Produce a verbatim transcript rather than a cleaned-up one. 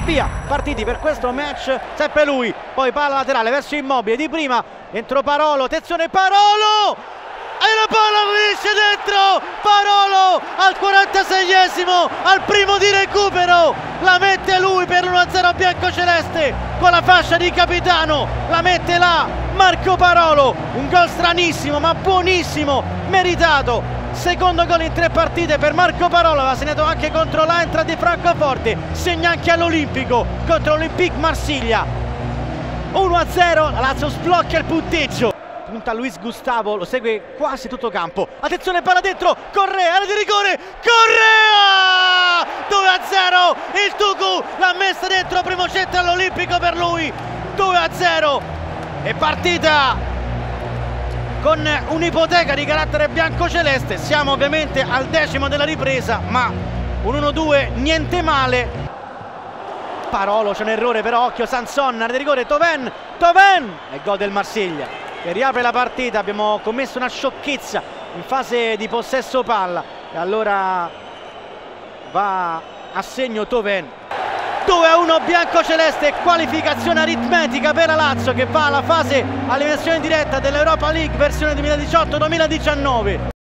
via, partiti per questo match, sempre lui, poi palla laterale verso Immobile, di prima, dentro Parolo, attenzione Parolo! E la palla finisce dentro, Parolo al quarantaseiesimo, al primo di recupero, la mette lui per l'uno a zero biancoceleste, con la fascia di capitano, la mette là Marco Parolo, un gol stranissimo ma buonissimo, meritato, secondo gol in tre partite per Marco Parolo, aveva segnato anche contro l'Eintracht di Francoforte, segna anche all'Olimpico contro l'Olympique Marsiglia, uno a zero, la Lazio sblocca il punteggio. Punta Luis Gustavo, lo segue quasi tutto campo, attenzione palla dentro, Correa, area di rigore, Correa! due a zero, il Tucu l'ha messa dentro, primo centro all'Olimpico per lui, due a zero, e partita con un'ipoteca di carattere biancoceleste, siamo ovviamente al decimo della ripresa, ma un uno due niente male. Parolo, c'è un errore però, occhio Sanson, area di rigore, Thauvin, Thauvin, e gol del Marsiglia che riapre la partita. Abbiamo commesso una sciocchezza in fase di possesso palla e allora va a segno Thauvin. Due a uno biancoceleste, qualificazione aritmetica per la Lazio che va alla fase all'eliminazione diretta dell'Europa League versione duemiladiciotto duemiladiciannove.